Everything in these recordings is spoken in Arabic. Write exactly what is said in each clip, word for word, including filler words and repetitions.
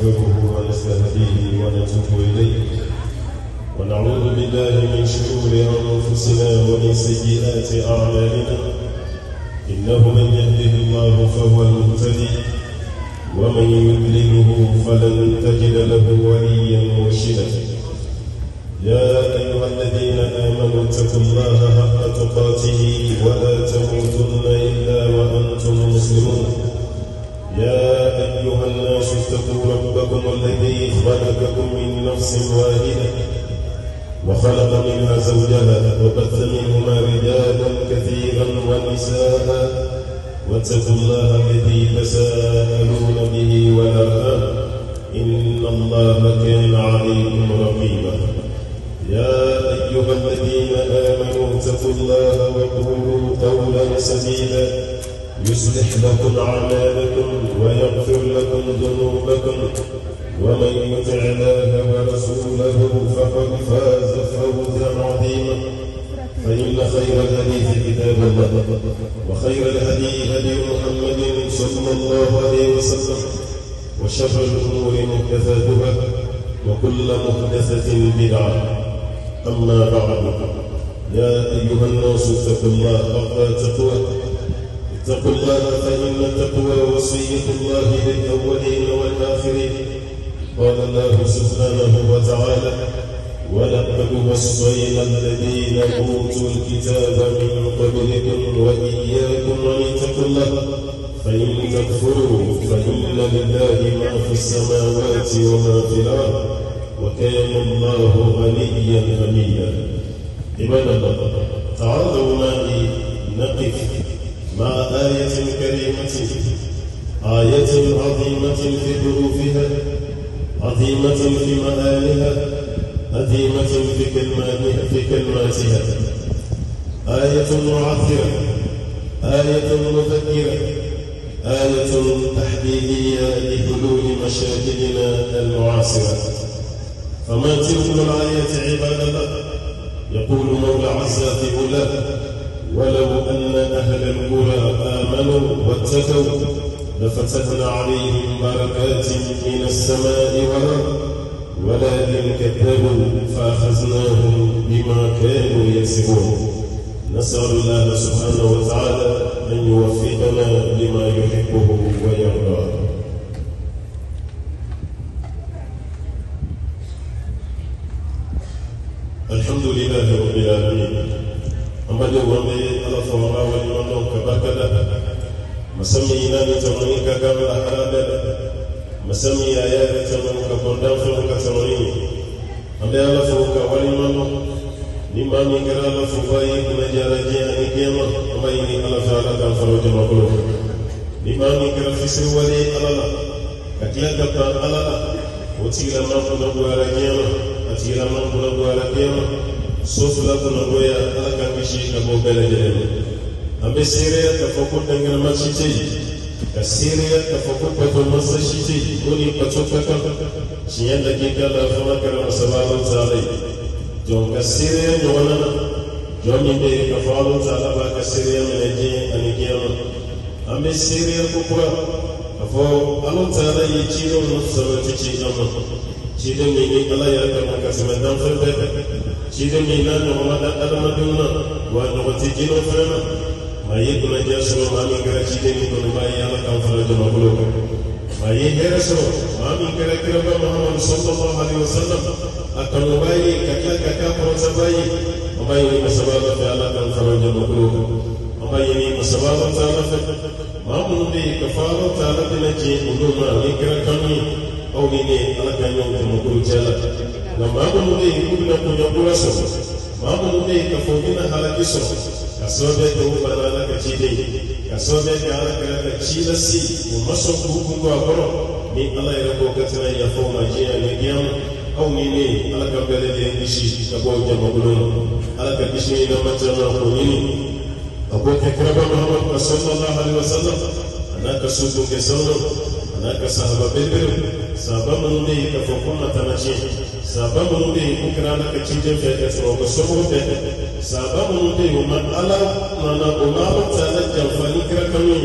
ونستغفره ونستهديه ونتوب إليه ونعوذ بالله من شرور أنفسنا ومن سيئات أعمالنا إنه من يهده الله فهو المهتدي ومن يضلله فلن تجد له وليا مرشدا يا أيها الذين آمنوا اتقوا الله حق تقاته ولا تموتن إلا وأنتم مسلمون يا أيها الناس اتقوا ربكم الذي خلقكم من نفس واحدة وخلق منها زوجها وبث منهما رجالا كثيرا ونساء واتقوا الله الذي تساءلون به والأرحام إن الله كان عليكم رقيبا يا أيها الذين آمنوا اتقوا الله وقولوا قولا سديدا يصلح لكم أعمالكم ويغفر لكم ذنوبكم ومن يطع الله ورسوله فقد فاز فوزا عظيما فإن خير الحديث كتاب الله وخير الهدي هدي محمد صلى الله عليه وسلم وشر الأمور محدثاتها وكل محدثة بدعة أما بعد يا أيها الناس اتقوا الله حق تقواه اتقوا الله فإن التقوى وصية الله للأولين والآخرين قال الله سبحانه وتعالى ولقد وصينا الذين أوتوا الكتاب من قبلكم وإياكم أن اتقوا الله فإن تكفروا فإن لله ما في السماوات وما في الأرض وكان الله غنيا حميدا عباد الله تعالوا معي نقف مع آية كريمة آية عظيمة في حروفها عظيمة في معانيها عظيمة في كلماتها في كلماتها آية معثرة آية مذكرة آية تحديدية لحلول مشاكلنا المعاصرة فما تلك الآيات عباد الله يقول مولى عز في علاه ولو أن أهل القرى آمنوا واتقوا لفتحنا عليهم بركات من السماء والأرض ولكن كذبوا فأخذناهم بما كانوا يكسبون نسأل الله سبحانه وتعالى أن يوفقنا لما يحبه ويرضاه الحمد لله رب العالمين أمد ومي على فوراء ولمن كبكدا مسمي إلى تمنيك قبل أحرابا مسمي آيات تمنيك بندان فوق تمنيك أمد على فوق ولمن لما من كرام فوقي نجار جاء نجيما أميني على فعلا كان فروج مقلوب لما من كرام في سوالي على كتلا كبان على وتيلا من فنبو على جيما أتيلا من فنبو على جيما سوف لكم نقويا على كمشي كبو بلجين أم سيريا كفوكو تنجر مسجي كسيريا كفوكو كفو مسجي كوني كتوكا شيئا دقيقة لا فنكر مسباب التالي جون كسيريا جوانا جون يبي كفالو تالا با كسيريا منجي أنيكياما أم سيريا كوكرا كفو ألو تالا يجيرو نفسما تجيجاما جيدا ميني ألا يركما كسمدان فرده جيدا مينا نغمدا أدمدونا ونغتي جينو فرنا ما يكون جاسو ما من كرا جيدا ميكون ما يالا كان فرد مغلوب ما يهرسو ما من كرا كرا محمد صلى الله عليه وسلم أكن باي كاكا كاكا فرصة باي وما يني مسبابة فعلا كان فرد مغلوب وما يني مسبابة فعلا ما من دي كفارة فعلا تنجي ودوما نكرا كمي أو نيني على كان يوم تمغلو جالا لما من دي كنا كنا برسو ما من دي كفوجنا على كسو kasobe ko banana ka chide kasobe ka ala ka chila si umaso buku ko akoro ni ala ira ko katana ya fo majia ni giam au ni ni ala ka bele de ndishi ka bo jama bulun ala ka dishi na matana ko ni abu takraba muhammad sallallahu alaihi wasallam anaka sudu ke sallam anaka sahaba bedru sahaba mun de ka fo ko matana chi sahaba mun de ko kana ka chije fe ka so ko so ko sababu ndio man ala na na umama tala jamfani kira kami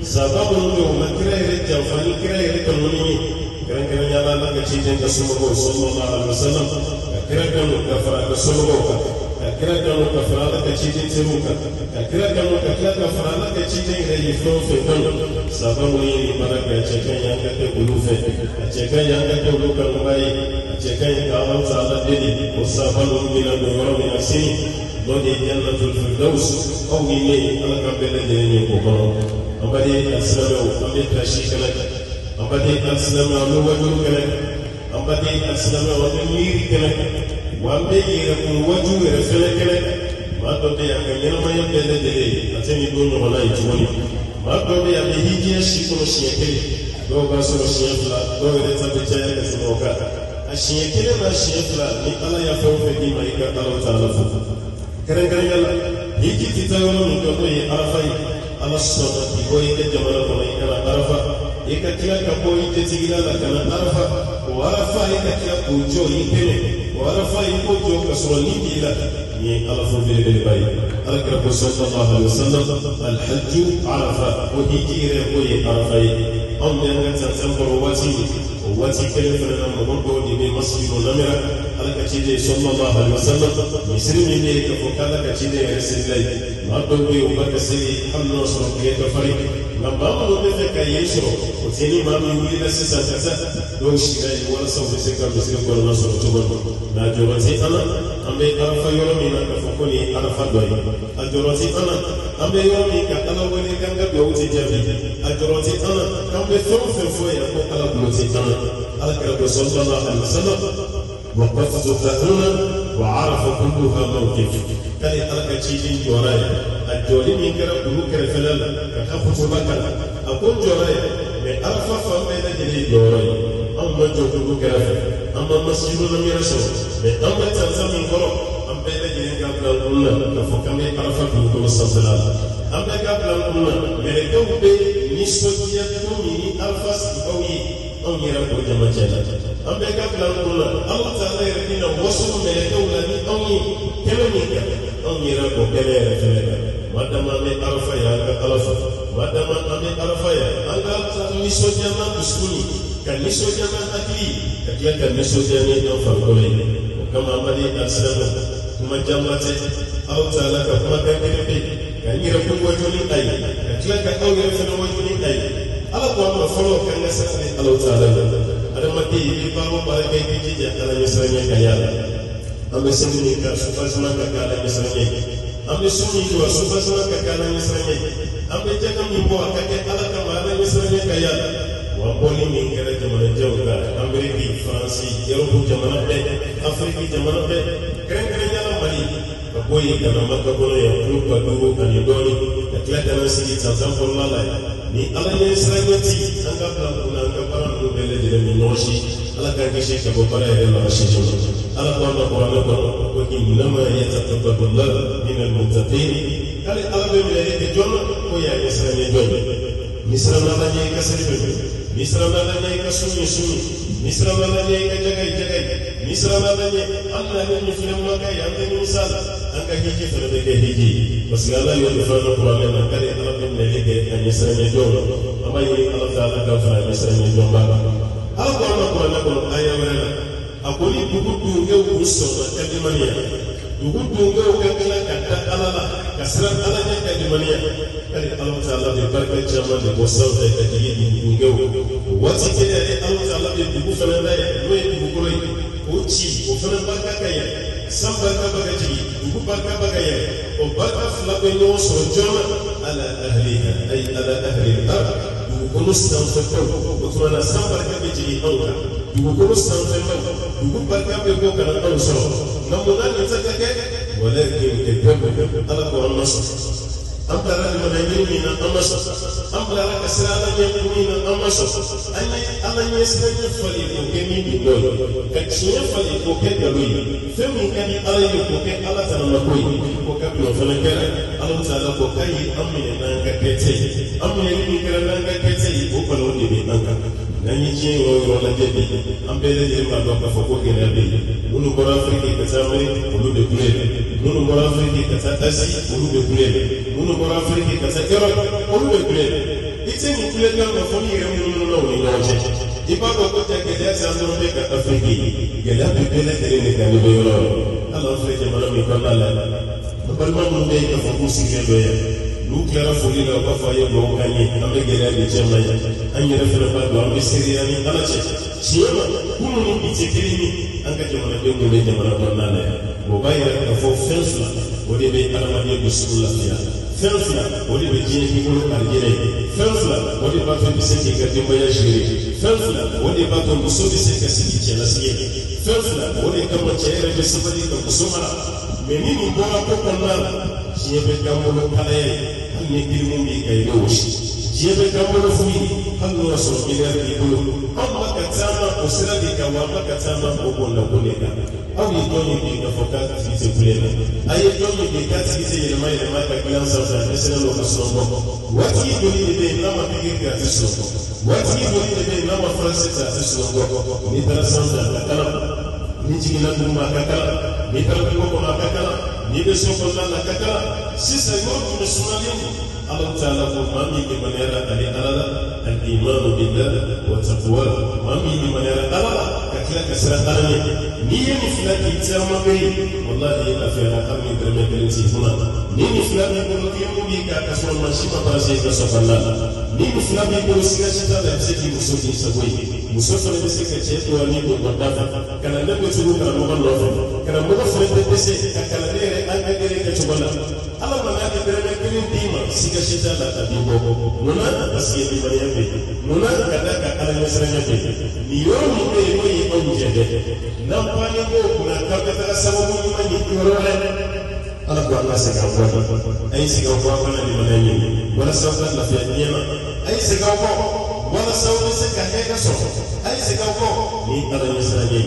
sababu ndio makira ile jamfani kira ile kanuni kira kira yala la ka chije ka sumo sallallahu alaihi wasallam kira kanu kafara ka sumo ka kira kanu kafara la ka chije tiru ka kira kanu kafara kafara la ka chije ile yifo fe kanu sababu ni baraka cheka yanga ke bulufe cheka yanga ke buluka mbai cheka yanga Allah taala dedi wasababu min al-nuru min asini lodi jannatul firdaus au ni ala kambele deni ko kono ambadi al-islamu ambe tashi kana ambadi al-islamu alu wajhu kana ambadi al-islamu wa miri kana wa ambe yira ko wajhu refele kana ma to de akanyana mayo bele dele atemi do no na itwoni ma to de ambe hijiya shikono shiyekele do ba so shiyefla do re tabe chaya ka simoka ashiyekele na shiyefla ni ala ya fawfe di maika Allah taala fu kare kare yalla hiji titawono ni ko ye arafai ala sona di ko ye jamana ko ni kana arafa ikatila ka ko ye tigila la kana arafa wa arafa ikatila ko jo yikene wa arafa iko jo ka so ni bila ni ala fu bele bele bay alaka ko sallallahu alaihi wasallam al hajj arafa wa hiji re ko ye arafai am ne ngata tambaro wati wati kele fana na mo di be masjidu namira alaka chide sallallahu alaihi wasallam misri ne ka ko kala ka chide rasulai ma do be o ba kasiri hamno so ke to fari na ba mo be fe ka yeso o tini ma mi wi na sisa tata do shirai wala so be se ka misri ko na so to bo na jorati ana ambe arafa yoro mi na ka ko ni arafa do a jorati ana ambe yoro mi ka ala woni kan ga be o ti jabi a jorati ana ambe fo fo fo ya ko ala ko ti ana alaka sallallahu alaihi wasallam وقفت هنا وعرف كلها موقف كان ألقى تشيجين جوراي الجولي من كرا كلو كرا فلال كخفت بكر أقول جوراي من أرفع فمن جلي جوراي أما جو كلو كرا أما مسجد لم يرسل من أما تنزل من كرا أم بين جلي قبل الأولى كفكم أرفع كلو كلو سلسلة أم قبل الأولى من الجوب نسبة تومي أرفع سبوي أم يرى جماعة ambe ka plan kuna Allah taala yakina wasu meleke ulani auni kelemika auni rako kele refele madama me arafa ya ka alafa madama ame arafa ya anga taala nisojama kusuni kan nisojama akli kakila kan nisojama na farkole kama amali aslamu kuma jamate Allah taala ka kuma kan kele kan yira ko wajoni ay kakila ka auni refele wajoni ay Allah ko ma follow kan nasa Allah taala ada mati di bawah barang kayak gini ala misalnya kaya ambil seni ka supasma ka kala misalnya ambil seni dua supasma ka kala misalnya ambil jangan mimbo kakek ala kamala misalnya kaya wa poli mingkara zaman jauh ka Amerika Fransi Eropa zaman be Afrika zaman be keren-keren jalan mali boy kana maka bono ya grupa dulu kan yodoni atleta na sigi tanzam pollala ni ala ne israilati anga plan kuna anga paran do bele dire mi noshi ala ka kishi ka bo para ya la shi jono ala ko na qur'an ko ko innama yataqabbalu min al-muttaqin kale ala be mi le jono ko ya israile jono misra na la ne ka sari be misra na la ne ka sunu sunu misra na la ne ka jagai jagai misra na la ne Allah ne mi filam ma ka ya ne misal anga hiji fere be hiji parce Allah yo de fana qur'an na kale ala be mi le ke an israile jono amma yi Allah ta'ala ka fara israile jono ba ala ko na qur'an ko aya wala akoni dugu dunge uso na kadimaniya dugu dunge o kakala kata alala kasra ala ne kadimaniya kali Allah ta'ala de barka chama de bosaw de kadigi dunge o wati kele de Allah ta'ala de dugu fana da ya no e dugu koi o chi o fana barka kaya sam barka barka ji dugu barka barka ya o barka fla be no so jona ala ahliha ay ala ahli al-ard dugu kono sam fa ko ko na sam barka be ji awra dugu sanfɛ dugu barika bɛ bɔ kana anw sɔrɔ nka munna nin tɛ kɛ walakin kɛkɛ ala ko an ma sɔn an bilara limana ɲini min na an ma sɔn an bilara ka sira ala ɲɛ min na an ma sɔn an ye ala ɲɛ sira ɲɛ falen k'o kɛ min bi dɔ ye ka tiɲɛ falen k'o kɛ nkalon ye fɛn min ka di ala ye k'o kɛ ala tanama ko ye k'o ka bila o fana kɛra ala ta ala ko k'a ye an minɛ n'an ka kɛtɛ ye an minɛ min kɛra n'an ka kɛtɛ ye o kɔni o de bɛ an kan nani je wo wo la je bi ambele je ma do ka foko ke na bi munu bora afrique ka tamre munu de kule munu bora afrique ka ta asi munu de kule munu bora afrique ka ta ero munu de kule ite ni kule ka ko foni re munu no ni ngoje ipa ko ko ta ke da sa no be ka afrique ke la be bele tere ne ka ni be yo ala afrique ma mi ko na la bal ma munu be ka foko si ke do ya lu klara foli la ko fa ye bo kanye ambe gele be chema ya anye refere ba do ambe siriya ni ala che chiema kunu ni bitekiri ni anga jamana de ngole jamana do na la bo ba ya ka fo fensula o de be alama de bismillah ya fensula o de be jini ki ko arjere fensula o de ba to bi se ke ga dimba ya shiri fensula o de ba to muso bi se ka sigi chela siye fensula o de kama chere be sabali ka kusumara menini bora ko konna chiebe kamolo kale ni kilimu bi kay doshi chiebe kamolo fumi hanno so ile bi bulu amma katama usira bi kawama katama obonna boneka aw yi doni bi ka fokat fi se kulena ay doni bi ka fi se ile mai mai ka kilan sa sa esena lo ka so bo wati doni bi na ma bi ka fi so wati doni bi na ma france ta fi so bo ni tara sa da kala ni jigina kuma ka kala ni tara ko ko ma ka kala ni be so ko na ka kala sisa yoru ni sunalini Allah Ta'ala ko mami ni manera ali alala al-iman billah wa taqwa mami ni manera alala ka kila kasra alani ni ni filaki tama be wallahi afira ammi berme berenti huna ni ni filaki ko ni mu bi ka kasma mashima parase ka safalla ni ni filaki ko siga shita da seki musoki saboi musoki ne seki ce to ni ko wadda kana da ko tugu kana mo ballo kana mo ko fere de se ka kala de an ga gere ka tubala Allah ma ga berme kirin dima siga shita da tabibo nuna asiye bi bari yabe nuna kada ka kala ne sanya be ni yo ni be ko yi ko jede nan pa ni ko kuna ka ka sababu ni ma ni ko role ala ko Allah se ka ko ay se ka ko kana ni ma ni wala sabta la fi nyama ay se ka ko wala sabta se ka ka so ay se ka ko ni ala ni sanya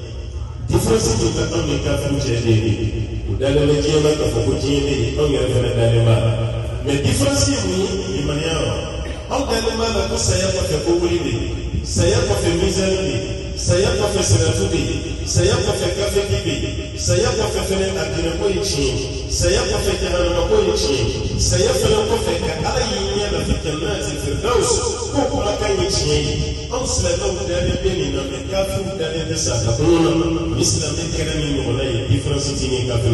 difference ni ka to ni ka fu jede udale le jema ka fu jede ni on yere fere dale ma mais différence ni manière on gagne mal ko saya ko fe ko wuli ni saya ko fe mizani ni saya ko fe salatu ni saya ko fe kafe bibi saya ko fe fene adina ko yichi saya ko fe jahannama ko yichi saya fe ko fe ka ala yinya na fi jannati firdaus ko ko kan yichi on salatu da ne beni na me kafu da ne sa ka kuna islam ne kerani ni wala différence ni kafu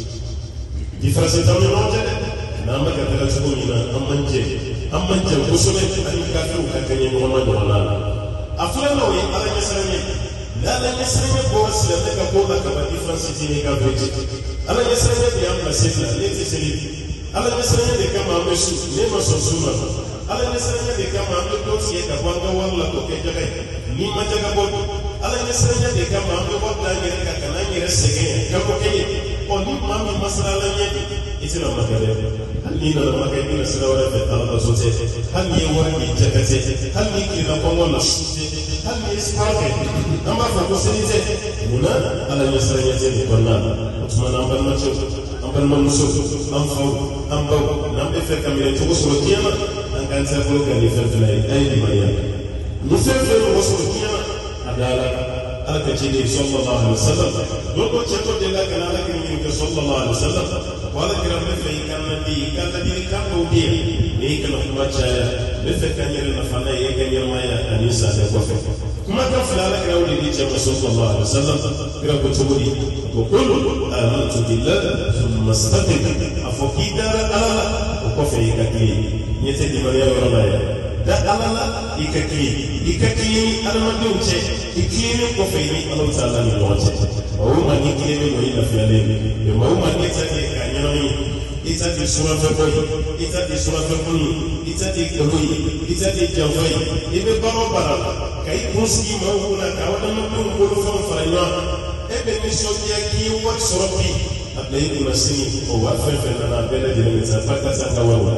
différence ta no jade na maka tara tuko ina amanje amanje kusule ani kafu kakanye Muhammad wala afala no yi ala yasranye la la yasranye ko sele ka ko ka ba difference tini ka veji ala yasranye bi am basifla leti sele ala yasranye de kama amesu ne maso suma ala yasranye de kama am to tie ka wanga wala ko ke jaga ni ma jaga bo ala yasranye de kama am ko da ngere ka kana ngere sege ka ko ke on ni mami masala nyedi itina magale ni na maka ni sira wala fa Allah sote hal ni wani jakate hal ni kila ko wala hal ni isfafe amma fa ko sinite muna ala yasra yate ni konna usman am ban macho am ban manuso am faw am baw nam be fekam ile to so kiyama an kan sa ko kan ni fel felay ay di mariya ni fel fel ko so kiyama adala ala ka ci sallallahu alaihi wasallam do ko ci to de la kana la ki ni sallallahu alaihi wasallam wala kiram be fe kan di kan di kan ko di ni kan ko bacha be fe kan yere na fana ye kan yere maya anisa de ko fe kuma ka fala la kiram di ci sallallahu alaihi wasallam kira ko to di ko qul amantu billahi thumma istaqim afoki dara ala ko fe ka ki ni te di mariya wala maya da ala ikaki ikaki almandum ce ikini ko fe ni Allah taala ni lote o ma ni kile mo ina fi ale e ma ma ni ta ke kanyano ni ita di sura fe boy ita di sura fe boy ita di boy ita di jawai e be baro bara kai muski ma wona ka wada ma ko ko fon faranya e be ni so ya ki wa soropi ablay ko masini o wa fe fe na bela di ni ta pata sa ka wa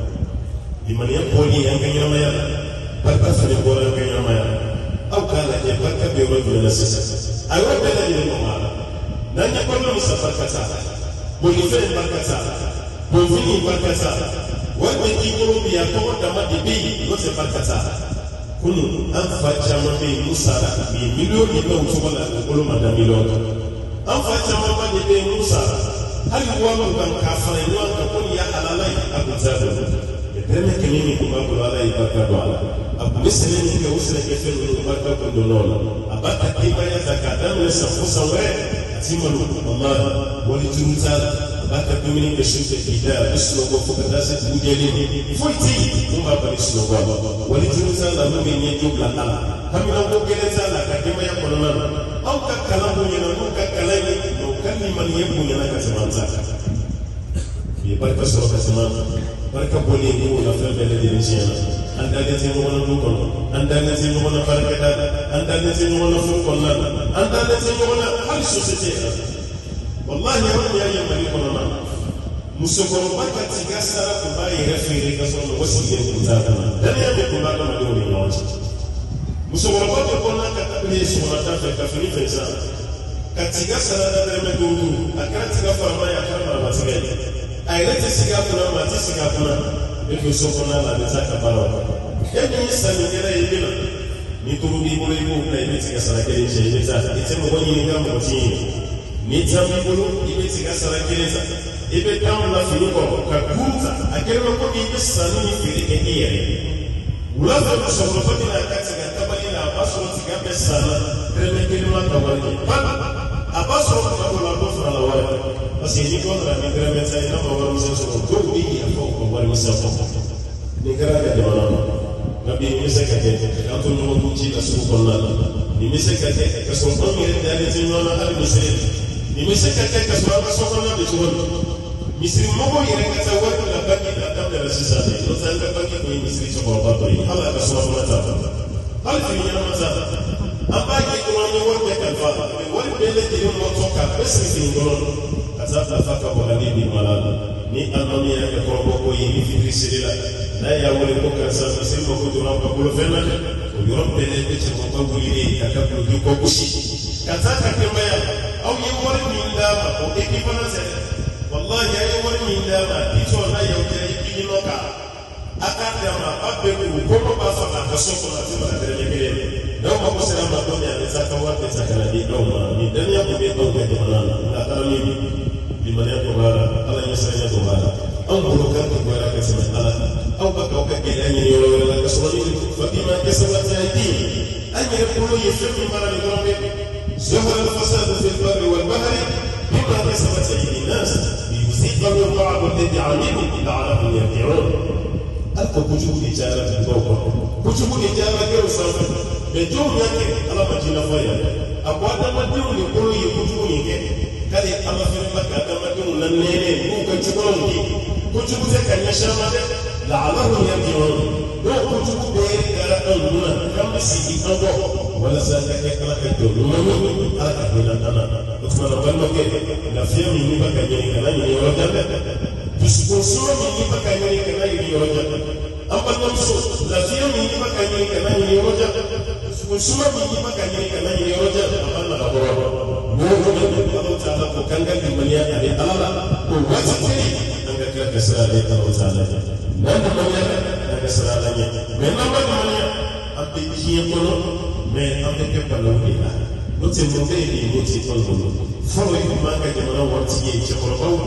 di mania poli yang kanya maya pata sa ni bora kanya maya au kala ya pata be ro ni sasa ayo bela di ni ma nanya ko no sa pata bo ni fe pata bo vini pata wa be ki ko bi ya ko da ma di bi ko se pata kunu an fa caman bɛ yen musa la bi miliyɔn de bɛ o cogo la olu ma da miliyɔn kan an fa caman ba de bɛ yen musa la hali wɔɔrɔ kan k'a fara ɲɔgɔn kan ko nin y'a halala ye a kun t'a dɔn dɛrɛmɛ kɛmɛ min kun b'a bolo ala ye barika don a la a kun bɛ sɛnɛ min kɛ o sɛnɛkɛfɛn ninnu barika kun don nɔ la a b'a ka denbaya ta k'a daminɛ san fo san wɛrɛ a ti malo wala wali juru t'a la a b'a ka dumuni kɛ su fɛ k'i da a bɛ sunɔgɔ fo ka taa se dugu jɛlen foyi tɛ yen mun b'a bali sunɔgɔ la wali juru t'a la mun bɛ ɲɛjo bila a la haminako gɛlɛn t'a la ka denbaya kɔnɔna na aw ka kalan bonyana n'u ka kalan ye o ka limaniya bonyana ka tɛmɛ an ta kan ye barika sɔrɔ ka tɛmɛ barika bɔlen ko la fɛn bɛɛ lajɛlen tiɲɛ na an dalen tɛ ɲɔgɔn na du kɔnɔ an dalen tɛ ɲɔgɔn na barikada la an dalen tɛ ɲɔgɔn na furu kɔnɔna la an dalen tɛ ɲɔgɔn na hali sosiyete la walahi yɔrɔ min y'a ye mali kɔnɔna musokɔrɔba ka tiga sara tun b'a yɛrɛ feere ka sɔrɔ mɔgɔ sigilen tun t'a kɔnɔ daniya min tun b'a adamadenw ni ɲɔgɔn cɛ musokɔrɔba bɛ kɔnɔna ka tabili sɔgɔmada fɛ ka fini fɛn san ka tiga sara da dɛrɛmɛ duuru a kɛra tiga farama ye a kɛra maramatigɛ ye a yɛrɛ tɛ sigi a kunna maa tɛ sigi a kunna e bɛ so kɔnɔna la a bɛ taa ka baara kɛ e min ye sannikɛla ye i bɛ na ni turu b'i bolo i b'o bila i bɛ tiga sara kelen cɛ i bɛ taa i tɛ mɔgɔ ɲininka mɔgɔ t'i ɲininka ni tan b'i bolo i bɛ tiga sara kelen ta i bɛ tan bila fini kɔrɔ ka kuru ta a kɛra bɛ komi i bɛ sanni ni feere kɛ i yɛrɛ ye wula fɛ musokɔrɔba bɛ na a ka tiga tabali la a b'a sɔrɔ tiga bɛɛ sanna dɛrɛmɛ kelen ma ta wari ye a b'a sɔrɔ tuma dɔ la dɔ fara la wari parce que ni dɔ nana ni dɛrɛmɛ ta ye n'a ma wari misɛn sɔrɔ dɔw bɛ yafa u ka wari misɛn fɔ ni kɛra ka jamana ma nka bi nin bɛ se ka kɛ k'an to ɲɔgɔn kun ci ka sugu kɔnɔna la nin bɛ se ka kɛ ka sɔrɔ anw yɛrɛ dalen tɛ ɲɔgɔn na hali misiri nin bɛ se ka kɛ ka sɔrɔ an ka so kɔnɔna bɛ cogo min misiri mɔgɔw yɛrɛ ka taa wari la banki la daminɛna sisan de n'o tɛ an ka banki kun ye misiri cɛkɔrɔba dɔ ye hali a ka so kɔnɔna t'a la hali fini ɲɛnama t'a la an b'a ye dɔrɔn an ye wari bɛɛ kalifa a la wari bɛɛ lajɛlen mɔtɔ k'a bɛɛ sigi fini dɔrɔn ka taa bila fa ka bɔ ale bi mala la ni alimami yɛrɛ kɛ kɔrɔbɔ ko ye ni fitiri seli la n'a y'a wele ko karisa misiri mako dɔrɔn ka bolofɛn na dɛ o yɔrɔ bɛɛ lajɛlen bɛ cɛkɔrɔba wulilen ka ka guloki kɔ gosi ka taa ka denbaya aw ye wari min d'a ma o équivalence yɛrɛ walahi a ye wari min d'a ma i jɔ n'a ye o kɛ i bi ɲinɔ kan a k'a d'a ma a bɛɛ k'u kɔnɔ b'a faga a ka so kɔnɔ a tɛ mara dɛrɛmɛ kelen n'aw mako sera ma don min a bɛ taa ka wari bɛ ta ka na di aw ma ni daniya kun bɛ aw ka jamana na nka a taara min limaniya dɔgɔyara ala ɲɛsiranya dɔgɔyara anw bolo kan ka dɔgɔyara ka tɛmɛ ala kan aw b'a k'aw ka gɛlɛya ɲini yɔrɔ wɛrɛ la ka sɔrɔ ni fa bima kasabat aydihim an yɛrɛ bolo ye fɛn min mara nin dɔrɔn bɛ ظهر الفساد في البر والبحر بما كسبت ايدي الناس ليذيقهم بعض الذي عملوا لعلهم يرجعون أنت كتب الإجارة الدوبة كتب الإجارة غير صافي بجوم يكي على مجينا فايا أقوى دمدون يقولوا يكتبون يكي كذي أما في مكة دمدون لنيني مو كتبون دي كتب ذلك النشامة لعلهم يرجعون لو كتب بيري على أنونا كم سيدي أنوه ولا سألك كلا كتب لمن على كتبنا أنا أتمنى بالمكة لا فيها من يبقى كنيني كنا يني ورجع Duskunsuma mini pakanyoni kana yiri yoroja. Amba namso lafiya mini pakanyoni kana yiri yoroja. Duskunsuma mini pakanyoni kana yiri yoroja. Amba na bora. Mungu ni Allah Taala kukanga dimania ali alala. Kuwacha kweli anga kila kasra ali Allah Taala. Nanda mania anga kasra ali. Menamba dimania abdi kiye kono me abdi ke balawni la. Lote mbe ni lote kono. Folo yi manga jamana wati ye chakoro bawu.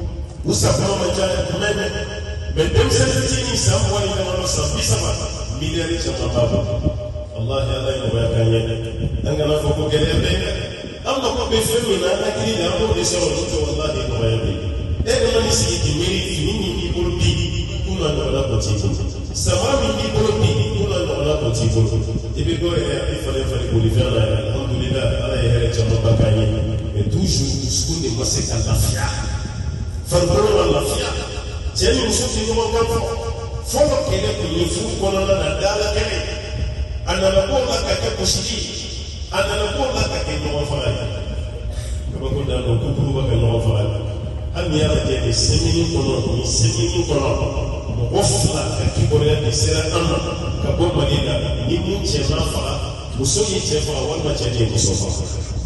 Usafiri majani kumeme bedemseni tini samwa ina wanosa bisama miliari cha mababu Allah ya Allah ina kanye anga nafo kugele benga amma ko be femi na akili na ko de sero to wallahi ko yabi e de mani sigi miri fini ni bolbi kuna na wala ko tiko samami ni bolbi kuna na wala ko tiko ibe gore ya ifale fale bolifana alhamdulillah ala ya hele cha mabakanye et toujours skunde maseka lafia farikolo la lafiya cɛ ni muso tɛ ɲɔgɔn kan fɔ fɔlɔ kɛlɛ kun ye furu kɔnɔna na dala kɛlɛ a nana k'o la ka kɛ gosili a nana k'o la ka kɛ ɲɔgɔn faga ye kabako dan don kukuru bɛ kɛ ɲɔgɔn faga ye hali n'i y'a lajɛ nin sɛmini kɔnɔ nin sɛmini kɔnɔ mɔgɔ fila ka kibaruya de sera an ma ka bɔ mali la ni mun cɛ ma faga muso ye cɛ faga walima cɛ de ye muso faga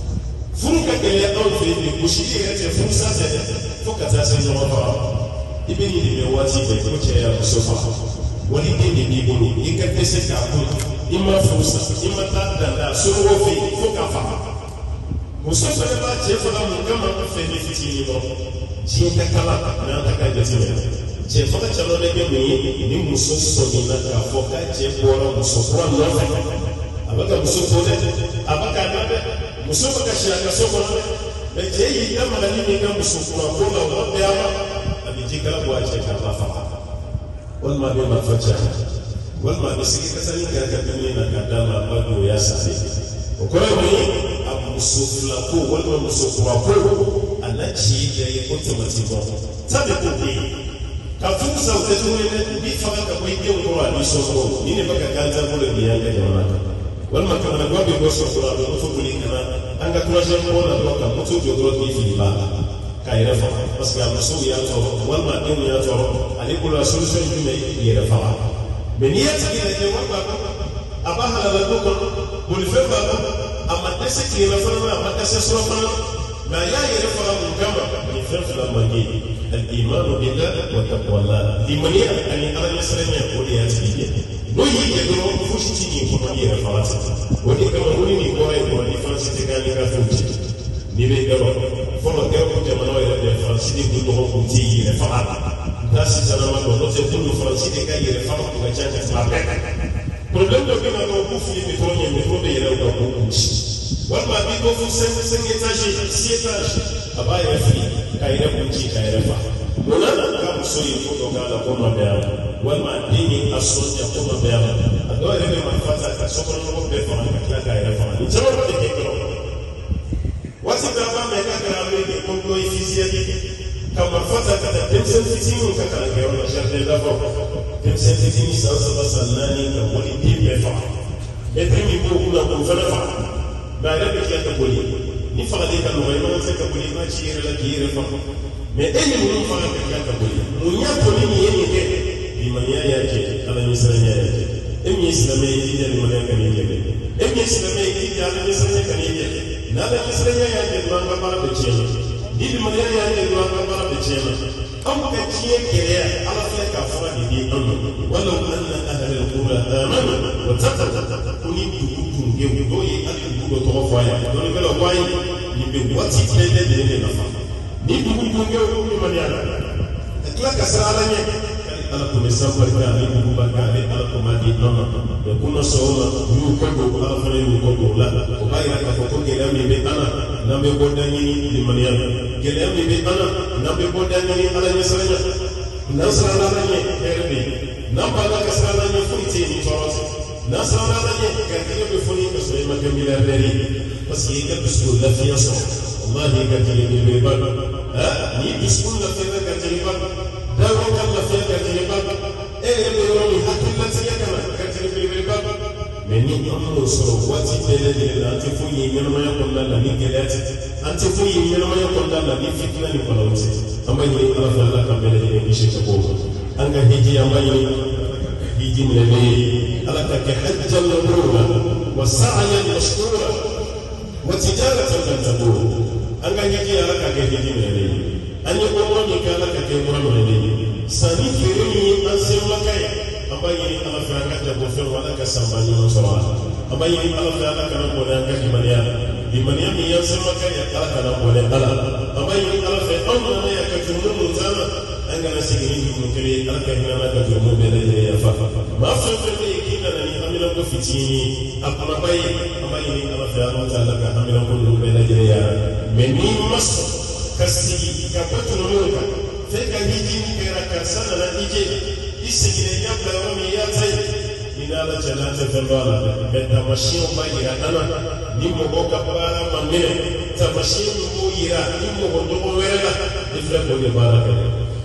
furu ka gɛlɛya anw fɛ yen gosili yɛrɛ tɛ furu sa tɛ fo ka taa se ɲɔgɔn faga i bɛ ɲini bɛ waati bɛɛ ko cɛ y'a muso faga wali den de b'i bolo i ka dɛsɛ k'a kun ima fusa ima ta danda so wo fi fo ka fa muso fa ba je fa mu kama ko fe ni fiti ni bo ji ta kala na ta ka je ti je fa ka chalo le ke mi ni muso so ni na ka fo ka je bo ra muso ko no fa abaka muso ko de abaka na de muso ka shi ka so ko be je yi na ma ni ni ka muso ko ko na wo de ama abi je kala bo je ka fa wal ma be ma fa cha wal ma be sigi ka sani ka ka ni na ka dama ba do ya sa ko ko ni abu sufla ko wal ma muso ko ko anachi da yi ko tomati ko sabe ko ni ka fusa utazuri ne bi fa ka ko yi ko ra ni so ko ni ne baka kanta ko le biya ga jama'a wal ma kana ko bi ko so ko ra do ko ni kana anga projet ko na do ka ko to do do ni ba ka ira fa parce que muso ya to wal ma din ya to ali ko la solution ni me ira fa mais ni ya tigi ne wal ba ko abaha la ko ko bul fe ba ko amma tese ki ira fa na amma tese so fa ما لا يرفع من جمع يفرق المجيء الإيمان بالله وتقوى الله لمن يعني أنا يسرني أقول يا سيدي لو يجدون فشتني كمان يرفعت ودي كمان ولي نقول يقول يفرس تكاني كفوت نبي كمان فلو كانوا جمانو يرفعت سيدي كلهم كنتي يرفعت ناس سلام الله لو تقول فرنسي تكاني يرفعت وكان يفعت problem do kina do ku fi mi tronye mi tronye yere do ku wal ma bi ko fu sen sen etage si etage abaya fi kaire kunci kaire fa wala ka so yi ko do kala ko ma be wal ma dini asoja ko ma be ado ere ma fata ka so ko no be fa ka kaire fa ni jawo de ke ko wasi ka ba me ka gra me ke ko ko ifisia ka ma fata ka da tension fitini ka ka ga wala jardin d'avant tension fitini sa sa basalani ka wali di be fa e primi ko kuna ko fa fa ba da ke ta boli ni fa de ka no ma se ka boli ma ci yere la ki yere fa me e ni mun fa ka ka boli mun ya ko ni yene ke di man ya ya ke ala ni sara ya ke e mi islame yi da mun ka ni ke e mi islame yi da ala ni sara ka ni ke na da ni sara ya ke ma ba ba da ce ni di man ya ya ke ma ba ba da ce am ka ci ke ya ala fa ka fa ni di an wala anna ahli alqura amanu wa taqwa kuni du ye doye ali du do to fo ya do le belo way ni be wati tele de de na fa ni du du nge o ni man ya la ka sala nye ala ko sa barka ni du ba ka ni ala ko ma di no no de kuno so ma yu ko do ala fa ni ko do la o ba ya ka fo ko ge mi be ana na be ko da ni ni man ya ge mi be ana na be ko da ni ala ni sala nya na sala na nye erbe na ba ka sala nya fu ti ni toroti nasara lañe gartiga be foni ko so ma kamila dari parce que ga bisul la fi yaso wallahi gartiga ni be ba ha ni bisul la fi gartiga ba da ro kan la fi gartiga ba e le ro ni hakil la tiya kama gartiga be ba mais ni amno so wati bele de la ti fu yi ngel ma yakon la ni gelati anti fu yi ngel ma yakon la ni fitna ni ko lawti amay ni ala fa la ka bele de ni shi ko anga hiji amay ni hiji ne be لك كحجا مبرورا وسعيا مشكورا وتجارة لن تبور أنك يجي لك كهدي مني أن يقول لك لك كمرا مني ساني فريني أنسم لك أما يني على فرانك تبوفر ولك سامعني نصرا أما يني على فرانك نقولك لمنيا لمنيا ميانسم لك يقالك نقولك أما يني على فرانك يكجرون مزانا أنك نسيني مكري أنك هنا كجرون بلدي يفا ما فرق ko fitini akuma bay amay ni ala fa Allah taala ka amira ko lu be la jere ya mais ni mas kasi ka patu no ka fe ka hiji ni kera ka sana la hiji isigine ya bla wa mi ya tay ina la jalata fa bala be ta mashin ba ya ana ni mo ko ka bara ma mine ta mashin mo ira ni mo ko do wela ifra ko de baraka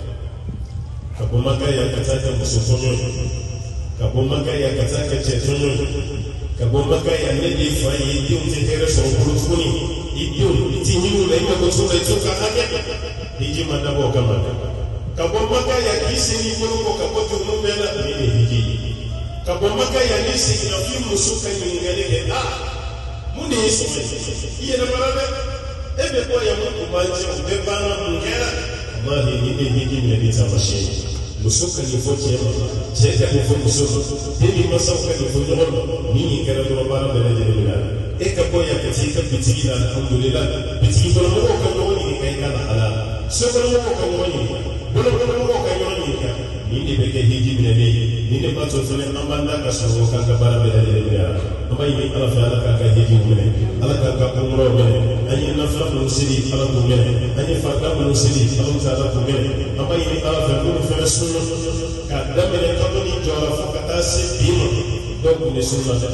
ka ko makaya ka ta musofonyo kabomaka ya kataka chetonyo kabomaka ya nedi fai idio mtetere so kurutuni idio itinyu na ima kutuka ituka hake hiji madabo kama kabomaka ya kisi ni kuruko kapotu mbela nini hiji kabomaka ya nisi na fimu suka nyingaleke ah muni isi iye na marabe ebe kwa ya mungu manche ubebana mungera mahi nini hiji medita mashini muso ka nin fɔ cɛ ma cɛ ka nin fɔ muso ma den ni mansaw ka nin fɔ ɲɔgɔn ma ni nin kɛra dɔrɔn baara bɛɛ lajɛlen bɛ na e ka bɔ yan ka t'i ka bitigi la alhamdulila bitigi kɔnɔmɔgɔw ka ɲɔgɔn ɲininka i ka lahala sokɔnɔmɔgɔw ka ɲɔgɔn ɲininka bolokɔnɔmɔgɔw ka ɲɔgɔn ɲininka nin de bɛ kɛ hiji minɛlen ye nin de b'a to fɛnɛ an b'an da ka sɔrɔ k'an ka baara bɛɛ lajɛlen minɛ an b'a ɲini ala fɛ ala k'a ka hiji minɛ ala k'a ka umrɔw minɛ an ye nafila minnu seli ala k'u minɛ an ye farida minnu seli ala ta ala k'u minɛ an b'a ɲini ala fɛ minnu fɛnɛ sunna k'a daminɛ kabini jɔra fo ka taa se bi ma dɔw kun bɛ sunna dɛ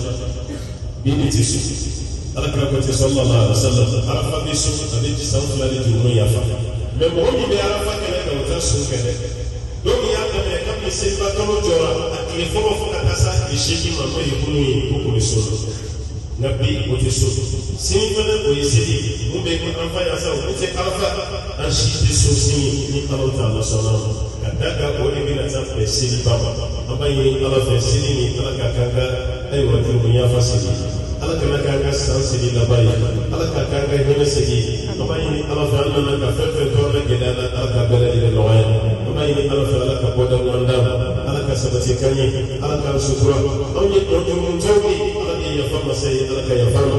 bi de tɛ sun ala kira ko ten sallallahu alaihi wa sallam arafa bɛ sun a bɛ san fila de juru yafa mɛ mɔgɔ min bɛ arafa kɛnɛ kan o tɛ sun kɛnɛ dɔw y'a daminɛ kabini seliba kalo jɔra a tile fɔlɔ fo ka taa se a tile seegin ma n'o ye kunun ye ko k'o bɛ sun nka bi o tɛ sun sini fana o ye seli mun bɛ ko arafa yan sa o tɛ arafa an si tɛ sun sini ni ala t'a la sɔnna ka da kan o de bɛna taa fɛ seliba ma an b'a ɲini ala fɛ seli ni ala ka kan ka ayiwa juru yafa seli ala kana k'an ka san seli laban ye ala ka k'an ka hinɛ seli an b'a ɲini ala fɛ an nana ka fɛn fɛn tɔɔrɔ bɛ gɛlɛya la ala ka bɛɛ lajɛlen nɔgɔya an b'a ɲini ala fɛ ala ka bɔda ɲɔgɔn d'a ma ala ka sabati kan ye ala k'an sutura anw ye tɔjurumutɔw ye ala de ye yafa masa ye ala ka yafa ma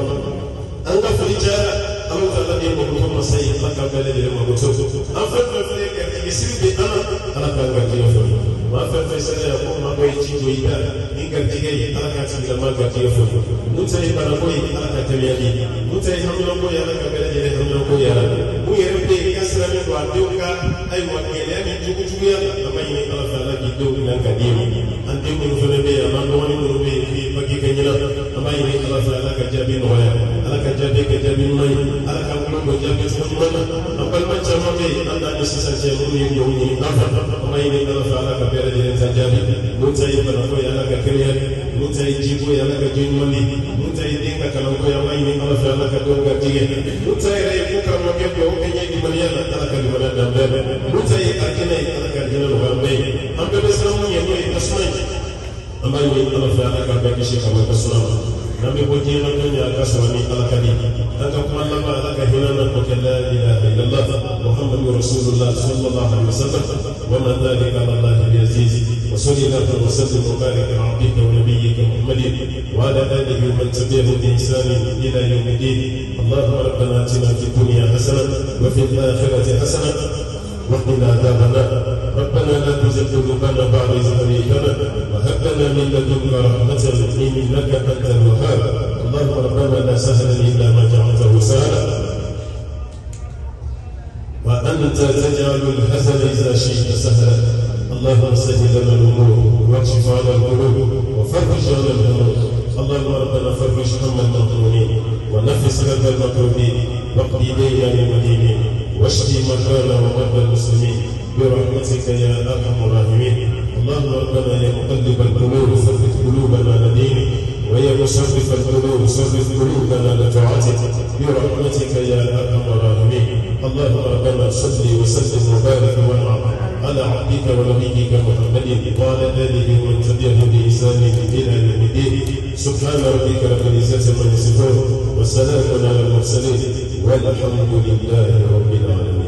an ka foli cayara ala ta ala de ye mɔgɔtɔ masa ye ala k'an bɛɛ lajɛlen mɔgɔtɔ an fɛn fɛn filɛ garijɛgɛ siri bɛ an na ala k'an garijɛgɛ fɔ maa fɛn fɛn sɛbɛn yan ko maa dɔ ye ci dɔ i da ni garijɛgɛ ye ala k'a tigilama garijɛgɛ fɔ mun ta ye banako ye ala ka tɛmɛyali mun ta ye haminako ye ala ka bɛɛ lajɛlen haminako ye ala mun yɛrɛ bɛ yen k'a sirannen don a denw ka ayiwa gɛlɛya ni jugujuguya la an b'a ɲini ala fɛ ala k'i denw minɛ ka di ma an den minnu fana bɛ yen an b'an dɔgɔnin minnu bɛ yen k'i bagi ka ɲinan an b'a ɲini ala fɛ ala ka jaabi nɔgɔya ala ka jaabi kɛ jaabi ɲuman ye ala ka wolo dɔ jaabi cogo ɲuman na an balima caman bɛ yen an n'a ni sisan cɛ minnu ye ɲɔgɔn ɲini an fɛ an b'a ɲini ala fɛ ala ka bɛɛ lajɛlen ta jaabi mun ta ye banako ye ala ka kɛnɛya mun ta ye jiko ye ala ka ji ɲuman di mun ta ye den ka kalanko ye an b'a ɲini ala fɛ ala ka dɔn ka tigɛ mun ta yɛrɛ ye ko karamɔgɔkɛ bɛ o kɛ ɲɛ limaniya la ala ka limaniya dan bɛɛ mun ta ye alijinɛ ye ala ka alijinɛ nɔgɔya an bɛɛ ye an bɛɛ bɛ siran mun ye n'o ye tasuma ye an b'a ɲini ala fɛ ala ka bɛɛ kisi ka bɔ tasuma ma n'an bɛ bɔ diɲɛ na don min a ka sɔrɔ ni ala ka di an ka kuma laban ala ka hinɛ na ko kɛ la ilaha illallah muhammadu rasulullah sallallahu alaihi wa sallam wa ma dhalika ala allahi bi aziz wa sallallahu wa sallim wa barik ala abdika wa nabiyyika muhammadin wa ala alihi wa man tabi'ahum bi ihsan ila yawm الدين اللهم ربنا اتنا في الدنيا حسنه وفي الاخره حسنه وقنا عذاب النار ربنا لا تزغ قلوبنا بعد إذ هديتنا وهب لنا من لدنك رحمة إنك أنت الوهاب اللهم ربنا لا سهلا إلا ما جعلته سهلا وأنت تجعل الحزن إذا شئت سهلا اللهم سهل لنا الأمور واكشف عنا القلوب وفرج عنا الهموم اللهم ربنا فرج هم المظلومين ونفس كرب المكروبين واقضي دينا للمدينين واشفي مرضانا ومرضى المسلمين برحمتك يا ارحم الراحمين اللهم ربنا يا مقلب القلوب ثبت قلوبنا على دينك ويا مصرف القلوب صرف قلوبنا لطاعتك برحمتك يا ارحم الراحمين اللهم ربنا صل وسلم وبارك وانعم على عبدك ونبيك محمد وعلى اله ومن تبعهم باحسان الى يوم الدين سبحان ربك رب العزه عما يصفون وسلام على المرسلين والحمد لله رب العالمين.